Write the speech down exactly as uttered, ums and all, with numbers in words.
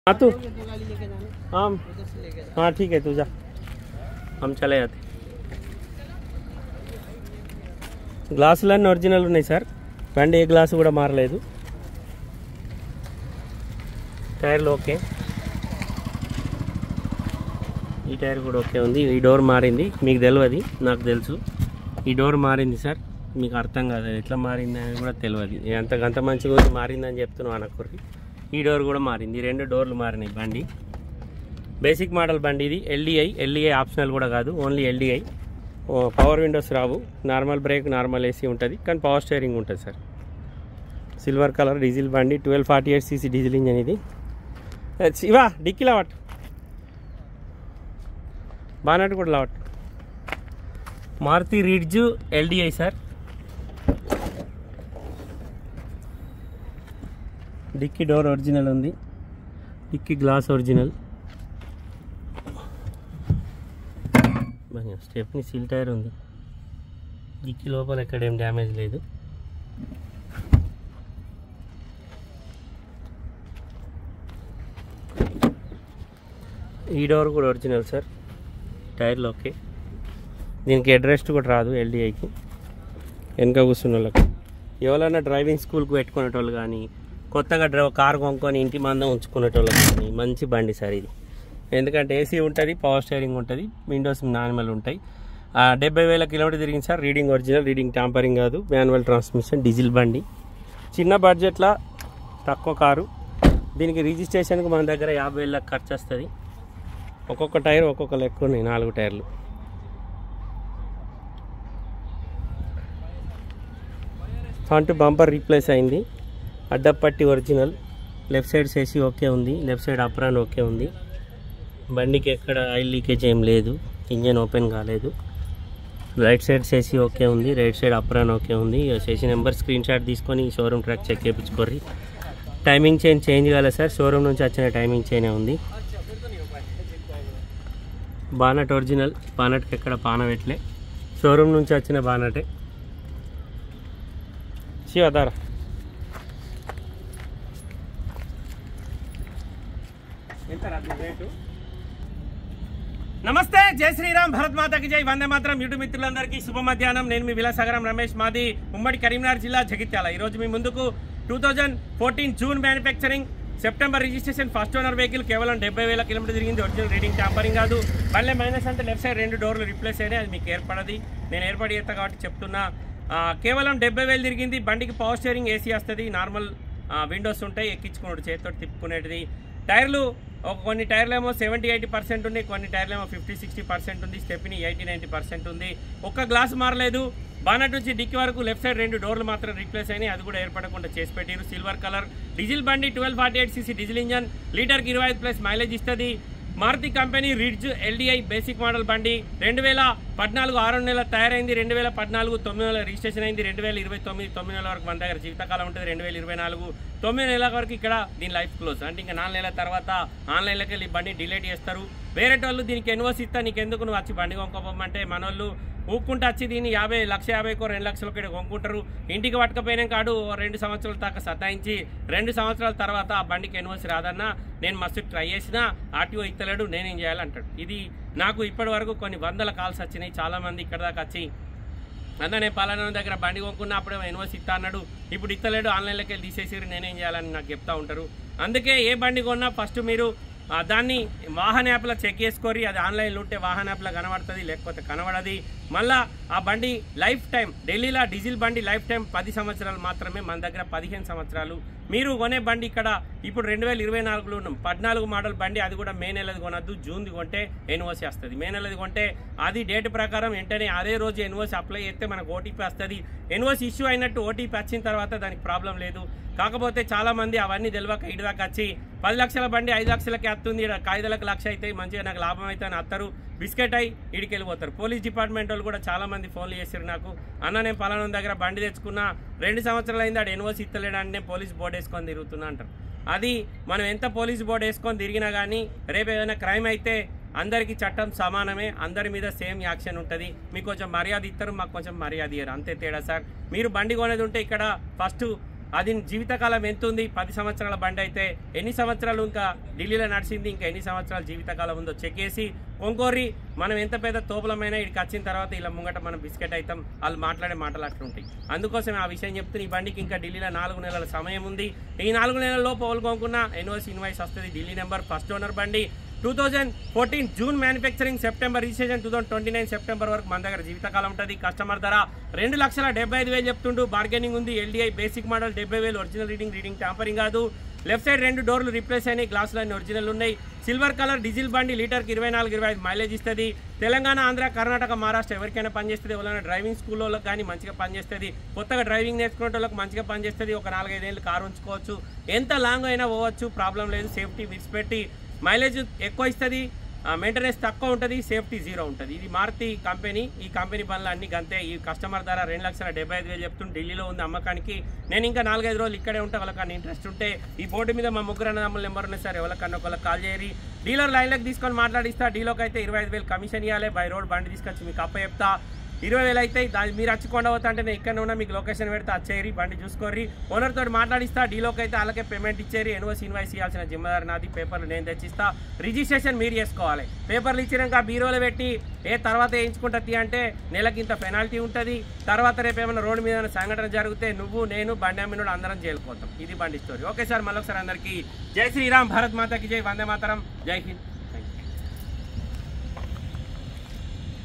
हाँ तू हाँ हाँ ठीक है तू जा, हम चले जाते। గ్లాసులన్నీ ఒరిజినల్ ఉన్నాయి సార్, బండి ఏ గ్లాసు కూడా మారలేదు, టైర్లు ఓకే, ఈ టైర్ కూడా ఓకే ఉంది, ఈ డోర్ మారింది, మీకు తెలియదు నాకు తెలుసు, ఈ డోర్ మారింది సార్, మీకు అర్థం కాదు ఎట్లా మారింది అని కూడా తెలియదు, అంత గంత మంచిగా మారిందని చెప్తున్నాను అనకూరి, ఈ డోర్ కూడా మారింది, ఈ రెండు డోర్లు మారినాయి బండి, బేసిక్ మోడల్ బండి ఇది, ఎల్డిఐ ఎల్డిఐ ఆప్షనల్ కూడా కాదు, ఓన్లీ ఎల్డిఐ, పవర్ విండోస్ రావు, నార్మల్ బ్రేక్ నార్మల్ ఏసీ ఉంటుంది కానీ పవర్ స్టీరింగ్ ఉంటుంది సార్, సిల్వర్ కలర్ డీజిల్ బండి, twelve forty eight CC diesel engine ఇది, ఇవా డిక్కీ లావట్ బానట్ కూడా లావట్, Maruti Ritz LDI sir, dickey door original ఉంది, dickey glass original, stepney seal tyre ఉంది, డిక్కీ లోపల ఎక్కడేం డ్యామేజ్ లేదు, ఈ డోర్ కూడా ఒరిజినల్ సార్, టైర్లు ఓకే, దీనికి అడ్రెస్ట్ కూడా రాదు ఎల్డిఐకి, వెనక కూర్చున్న వాళ్ళకి, ఎవరైనా డ్రైవింగ్ స్కూల్కి పెట్టుకునేటోళ్ళు కానీ కొత్తగా డ్రైవ్ కారు కొనుక్కొని ఇంటి మందం ఉంచుకునేటోళ్ళు కానీ మంచి బండి సార్ ఇది, ఎందుకంటే ఏసీ ఉంటుంది, పవర్ స్టీరింగ్ ఉంటుంది, విండోస్ నార్మల్ ఉంటాయి, డెబ్బై వేల కిలోమీటర్ తిరిగింది sir, reading original, reading tampering కాదు, మాన్యువల్ ట్రాన్స్మిషన్, డీజిల్ బండి, చిన్న బడ్జెట్లో తక్కువ కారు, దీనికి రిజిస్ట్రేషన్కి మన దగ్గర యాభై వేల ఖర్చు వస్తుంది, ఒక్కొక్క టైర్ ఒక్కొక్క లెక్క ఉన్నాయి, నాలుగు టైర్లు, ఫ్రంట్ బంపర్ రీప్లేస్ అయింది, అడ్డపట్టి original, left side chassis okay ఉంది, లెఫ్ట్ సైడ్ అప్రాన్ ఓకే ఉంది, బండికి ఎక్కడ ఆయిల్ లీకేజ్ ఏం లేదు, ఇంజన్ ఓపెన్ కాలేదు, రైట్ సైడ్ సేసి ఓకే ఉంది, రైట్ సైడ్ అప్రాన్ ఓకే ఉంది, సేసి నెంబర్ స్క్రీన్ షాట్ తీసుకొని షోరూమ్ ట్రాక్ చెక్ చేయించుకోర్రి, టైమింగ్ చైన్ చేంజ్ కాలేదు సార్, షోరూమ్ నుంచి వచ్చిన టైమింగ్ చైన్ ఉంది, బానట్ ఒరిజినల్, బానట్కి ఎక్కడ పాన పెట్టలే, షోరూమ్ నుంచి వచ్చిన బానటే, శివదారా నమస్తే, జై శ్రీరామ్, భరత్ మాతకి జై, వందే మాత్రం. యూట్యూబ్ మిత్రులందరికీ శుభ మధ్యాహ్నం. నేను మీ విలాసాగరం రమేష్, మాది ఉమ్మడి కరీంనగర్ జిల్లా జగిత్యాల. ఈరోజు మీ ముందుకు two thousand fourteen June manufacturing, September registration, first owner vehicle, కేవలం డెబ్బై వేల కిలోమీటర్ తిరిగింది, ఒరిజినల్ రీడింగ్ ట్యాంపరింగ్ కాదు, మళ్ళీ మైనస్ అంటే లెఫ్ట్ సైడ్ రెండు డోర్లు రిప్లేస్ అయినాయి, అది మీకు ఏర్పడది, నేను ఏర్పడి చేస్తా కాబట్టి చెప్తున్నా. కేవలం డెబ్బై వేలు తిరిగింది, బండికి పవర్ స్టీరింగ్ ఏసీ వస్తుంది, నార్మల్ విండోస్ ఉంటాయి, ఎక్కించుకున్నాడు చేతితో తిప్పుకునేటిది, టైర్లు ఒక కొన్ని టైర్లు ఏమో సెవెంటీ ఎయిటీ పర్సెంట్ ఉన్నాయి, కొన్ని టైర్లు ఏమో ఫిఫ్టీ సిక్స్టీ పర్సెంట్ ఉంది, స్టెప్ని ఎయిటీ నైంటీ పర్సెంట్ ఉంది, ఒక్క గ్లాస్ మారలేదు, బానట్ నుంచి డిక్కీ వరకు లెఫ్ట్ సైడ్ రెండు డోర్లు మాత్రం రీప్లేస్ అయినాయి, అది కూడా ఏర్పడకుండా చేసి పెట్టారు. సిల్వర్ కలర్ డీజిల్ బండి, twelve forty eight CC diesel engine, లీటర్కి ఇరవై ఐదు ప్లస్ మైలేజ్ ఇస్తుంది, Maruti company Ritz LDI basic model బండి, రెండు వేల పద్నాలుగు ఆరు నెలల తయారైంది, రెండు వేల పద్నాలుగు తొమ్మిది నెలల రిజిస్ట్రేషన్ అయింది, రెండు వేల ఇరవై తొమ్మిది తొమ్మిది నెలల వరకు మన దగ్గర జీవితకాలం ఉంటుంది, రెండు వేల ఇరవై నాలుగు తొమ్మిది నెలల వరకు ఇక్కడ దీని లైఫ్ క్లోజ్, అంటే ఇంకా నాలుగు నెలల తర్వాత ఆన్లైన్లోకి వెళ్ళి బండి డిలీట్ చేస్తారు, వేరే వాళ్ళు దీనికి ఎన్ఓసి ఇస్తా, నీకు ఎందుకు నువ్వు వచ్చి బండి కొనుక్కోమంటే మన వాళ్ళు ఊక్కుంటూ వచ్చి దీన్ని యాభై లక్ష యాభైకో రెండు లక్షలకి ఇక్కడ కొనుక్కుంటారు, ఇంటికి పట్టుకపోయినా కాడు రెండు సంవత్సరాల దాకా సతాయించి రెండు సంవత్సరాల తర్వాత ఆ బండికి ఎన్ఓసి రాదన్నా, నేను మస్తు ట్రై చేసినా ఆర్టీఓ ఇస్తలేడు, నేనేం చేయాలంటాడు. ఇది నాకు ఇప్పటి వరకు కొన్ని వందల కాల్స్ వచ్చినాయి, చాలామంది ఇక్కడ దాకా వచ్చి అన్న నేను పలానా దగ్గర బండి కొనుక్కున్నా అప్పుడే ఎన్ఓసి ఇస్తా అన్నాడు, ఇప్పుడు ఇస్తలేడు, ఆన్లైన్లోకి వెళ్ళి తీసేసి నేనేం చేయాలని నాకు చెప్తా ఉంటారు. అందుకే ఏ బండి కొన్నా ఫస్ట్ మీరు దాన్ని వాహన యాప్లో చెక్ చేసుకోరి, అది ఆన్లైన్లో ఉంటే వాహన యాప్లో కనబడుతుంది, లేకపోతే కనబడది. మళ్ళీ ఆ బండి లైఫ్ టైం, ఢిల్లీలో డీజిల్ బండి లైఫ్ టైం పది సంవత్సరాలు మాత్రమే, మన దగ్గర పదిహేను సంవత్సరాలు. మీరు కొనే బండి ఇక్కడ ఇప్పుడు రెండు వేల ఇరవై నాలుగులో ఉన్నాం, పద్నాలుగు మోడల్ బండి, అది కూడా మే నెలది కొనద్దు, జూన్ది కొంటే ఎన్ఓసి వస్తుంది, మే నెలది కొంటే అది డేట్ ప్రకారం వెంటనే అదే రోజు ఎన్ఓసి అప్లై చేస్తే మనకు ఓటీపీ వస్తుంది, ఎన్ఓసి ఇష్యూ అయినట్టు ఓటీపీ వచ్చిన తర్వాత దానికి ప్రాబ్లం లేదు. కాకపోతే చాలామంది అవన్నీ తెలియక ఇటు దాకా వచ్చి పది లక్షల బండి ఐదు లక్షలకి వస్తుంది, కాయిదాలకు లక్ష అవుతాయి, మంచిగా నాకు లాభం అయితే అని అత్తరు, బిస్కెట్ అయ్యి ఇడికి వెళ్ళిపోతారు. పోలీస్ డిపార్ట్మెంట్ వాళ్ళు కూడా చాలామంది ఫోన్లు చేశారు నాకు, అన్న నేను పలానా దగ్గర బండి తెచ్చుకున్నా రెండు సంవత్సరాలు అయింది, ఆడు ఎన్ఓసి ఇస్తలేడని నేను పోలీస్ బోర్డు వేసుకొని తిరుగుతున్నా అంటారు. అది మనం ఎంత పోలీస్ బోర్డు వేసుకొని తిరిగినా కానీ రేపు ఏదైనా క్రైమ్ అయితే అందరికీ చట్టం సమానమే, అందరి మీద సేమ్ యాక్షన్ ఉంటుంది, మీకు కొంచెం మర్యాద ఇస్తారు, మాకు కొంచెం మర్యాద ఇయ్యరు, అంతే తేడా సార్. మీరు బండి కొనేది ఉంటే ఇక్కడ ఫస్ట్ అది జీవితకాలం ఎంత ఉంది, పది సంవత్సరాల బండి అయితే ఎన్ని సంవత్సరాలు ఇంకా ఢిల్లీలో నడిచింది, ఇంకా ఎన్ని సంవత్సరాలు జీవితకాలం ఉందో చెక్ చేసి కొంకోరి మనం ఎంత పెద్ద తోపులమైనా ఇక్కడికి వచ్చిన తర్వాత ఇలా ముంగట మనం బిస్కెట్ అవుతాం, వాళ్ళు మాట్లాడే మాటలు అట్లుంటాయి. అందుకోసం ఆ విషయం చెప్తే ఈ బండికి ఇంకా ఢిల్లీలో నాలుగు నెలల సమయం ఉంది. ఈ నాలుగు నెలల్లో పోలుకోకున్న ఎన్ఓసి ఇన్వాయిస్ వస్తుంది. ఢిల్లీ నెంబర్, ఫస్ట్ ఓనర్ బండి, two thousand fourteen June manufacturing, September registration, two thousand twenty nine September వరకు మన దగ్గర జీవితకాలం ఉంటుంది. కస్టమర్ ధర రెండు లక్షల డెబ్బై ఐదు వేలు చెప్తుండు. బార్గెనింగ్ ఉంది. ఎల్డీఐ బేసిక్ మోడల్ డెబ్బై వేలు, ఒరిజినల్ రీడింగ్, రీడింగ్ ట్యాంపరింగ్ కాదు. లెఫ్ట్ సైడ్ రెండు డోర్లు రిప్లేస్ అయినాయి, గ్లాసులు అన్ని ఒరిజినల్ ఉన్నాయి. సిల్వర్ కలర్ డీజిల్ బండి, లీటర్కి ఇరవై నాలుగు ఇరవై ఐదు మైలేజ్ ఇస్తుంది. తెలంగాణ, ఆంధ్ర, కర్ణాటక, మహారాష్ట్ర ఎవరికైనా పనిచేస్తుంది. ఎవరైనా డ్రైవింగ్ స్కూల్లో కానీ మంచిగా పనిచేస్తుంది. కొత్తగా డ్రైవింగ్ నేర్చుకునే వాళ్ళకి మంచిగా పనిచేస్తుంది. ఒక నాలుగైదేళ్ళు కారు ఉంచుకోవచ్చు, ఎంత లాంగ్ అయినా పోవచ్చు, ప్రాబ్లం లేదు. సేఫ్టీ విడిచిపెట్టి మైలేజ్ ఎక్కువ ఇస్తుంది, మెయింటెనెన్స్ తక్కువ ఉంటుంది, సేఫ్టీ జీరో ఉంటుంది. ఇది మారుతి కంపెనీ. ఈ కంపెనీ పనులు అన్ని గంతే. ఈ కస్టమర్ ధర రెండు లక్షల డెబ్బై ఐదు వేలు చెప్తుంటే ఢిల్లీలో ఉంది అమ్మకానికి. నేను ఇంకా నాలుగైదు రోజులు ఇక్కడే ఉంటే వాళ్ళకన్నా ఇంట్రెస్ట్ ఉంటే ఈ బోర్డు మీద మా ముగ్గురు అన్నదమ్ముల నెంబర్ ఉన్నాయి సార్, ఎవరికన్నా ఒకళ్ళకి కాల్ చేయరి. డీలర్ లైన్లోకి తీసుకొని మాట్లాడిస్తా. డీలోకి అయితే ఇరవై ఐదు వేలు కమిషన్ ఇవ్వాలి. బై రోడ్ బండి తీసుకొచ్చి మీకు అప్ప చెప్తా. ఇరవై వేలు అయితే దాన్ని మీరు వచ్చి కొండవతా అంటే నేను ఇక్కడ ఉన్నా, మీకు లొకేషన్ పెడితే వచ్చేరి, బండి చూసుకోర్రి. ఓనర్ తోటి మాట్లాడిస్తా. డీలోకి అయితే అలాగే పేమెంట్ ఇచ్చేరి. ఎన్ఓసి ఇన్వాయిస్ ఇవ్వాల్సిన జిమ్మదారు నాది. పేపర్లు నేను తెచ్చిస్తా. రిజిస్ట్రేషన్ మీరు చేసుకోవాలి. పేపర్లు ఇచ్చినాక బీరోలో పెట్టి ఏ తర్వాత వేయించుకుంటుంది అంటే నెలకింత పెనాల్టీ ఉంటుంది. తర్వాత రేపు ఏమైనా రోడ్డు మీద సంఘటన జరిగితే నువ్వు, నేను, బండి అమ్మినోడు అందరం జైలుకోతాం. ఇది బండి స్టోరీ. ఓకే సార్, మళ్ళొకసారి అందరికీ జై శ్రీరామ్, భారత్ మాతాకి జై, వందే మాతరం, జై హింద్.